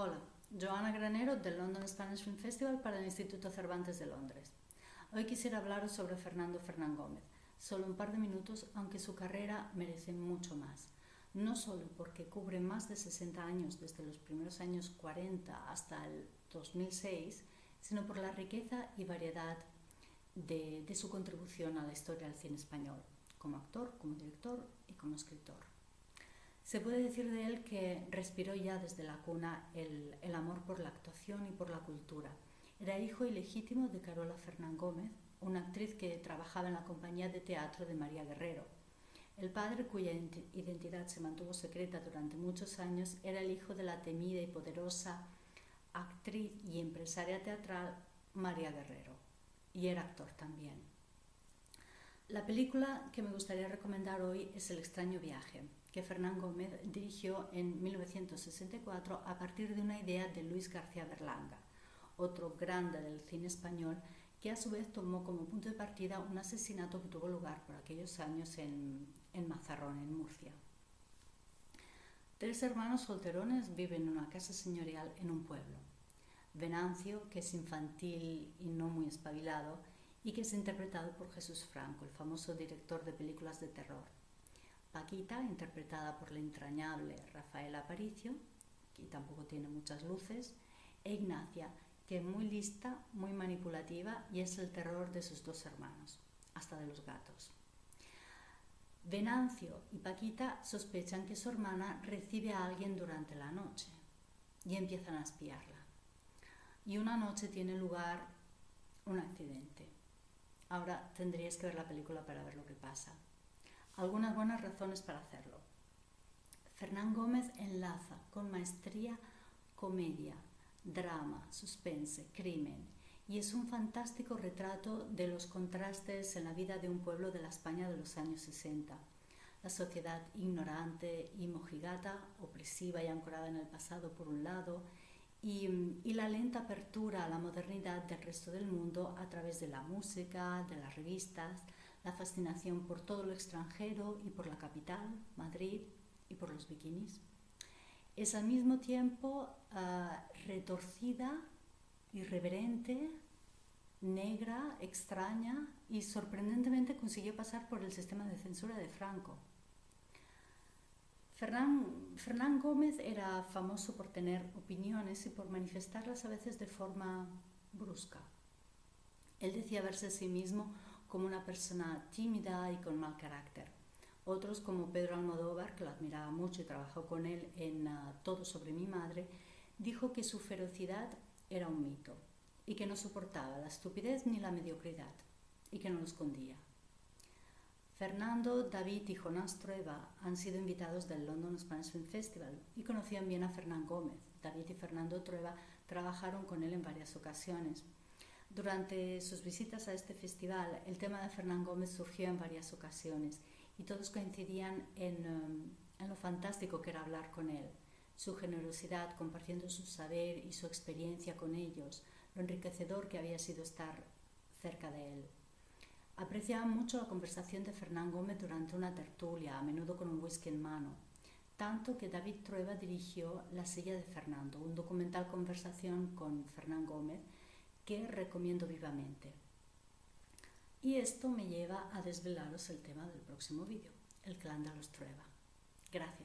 Hola, Joana Granero del London Spanish Film Festival para el Instituto Cervantes de Londres. Hoy quisiera hablaros sobre Fernando Fernán Gómez, solo un par de minutos, aunque su carrera merece mucho más. No solo porque cubre más de 60 años desde los primeros años 40 hasta el 2006, sino por la riqueza y variedad de su contribución a la historia del cine español, como actor, como director y como escritor. Se puede decir de él que respiró ya desde la cuna el amor por la actuación y por la cultura. Era hijo ilegítimo de Carola Fernán Gómez, una actriz que trabajaba en la compañía de teatro de María Guerrero. El padre, cuya identidad se mantuvo secreta durante muchos años, era el hijo de la temida y poderosa actriz y empresaria teatral María Guerrero, y era actor también. La película que me gustaría recomendar hoy es El extraño viaje, que Fernán Gómez dirigió en 1964 a partir de una idea de Luis García Berlanga, otro grande del cine español, que a su vez tomó como punto de partida un asesinato que tuvo lugar por aquellos años en Mazarrón, en Murcia. Tres hermanos solterones viven en una casa señorial en un pueblo. Venancio, que es infantil y no muy espabilado, y que es interpretado por Jesús Franco, el famoso director de películas de terror. Paquita, interpretada por la entrañable Rafaela Aparicio, que tampoco tiene muchas luces, e Ignacia, que es muy lista, muy manipulativa y es el terror de sus dos hermanos, hasta de los gatos. Venancio y Paquita sospechan que su hermana recibe a alguien durante la noche y empiezan a espiarla. Y una noche tiene lugar un accidente. Ahora tendríais que ver la película para ver lo que pasa. Algunas buenas razones para hacerlo. Fernán Gómez enlaza con maestría comedia, drama, suspense, crimen, y es un fantástico retrato de los contrastes en la vida de un pueblo de la España de los años 60. La sociedad ignorante y mojigata, opresiva y ancorada en el pasado por un lado, y la lenta apertura a la modernidad del resto del mundo a través de la música, de las revistas, la fascinación por todo lo extranjero y por la capital, Madrid, y por los bikinis. Es al mismo tiempo retorcida, irreverente, negra, extraña y sorprendentemente consiguió pasar por el sistema de censura de Franco. Fernán Gómez era famoso por tener opiniones y por manifestarlas a veces de forma brusca. Él decía verse a sí mismo como una persona tímida y con mal carácter. Otros, como Pedro Almodóvar, que lo admiraba mucho y trabajó con él en Todo sobre mi madre, dijo que su ferocidad era un mito y que no soportaba la estupidez ni la mediocridad y que no lo escondía. Fernando, David y Jonás Trueba han sido invitados del London Spanish Film Festival y conocían bien a Fernán Gómez. David y Fernando Trueba trabajaron con él en varias ocasiones. Durante sus visitas a este festival, el tema de Fernán Gómez surgió en varias ocasiones y todos coincidían en lo fantástico que era hablar con él, su generosidad compartiendo su saber y su experiencia con ellos, lo enriquecedor que había sido estar cerca de él. Apreciaban mucho la conversación de Fernán Gómez durante una tertulia, a menudo con un whisky en mano, tanto que David Trueba dirigió La silla de Fernando, un documental conversación con Fernán Gómez que recomiendo vivamente. Y esto me lleva a desvelaros el tema del próximo vídeo, el clan de los Trueba. Gracias.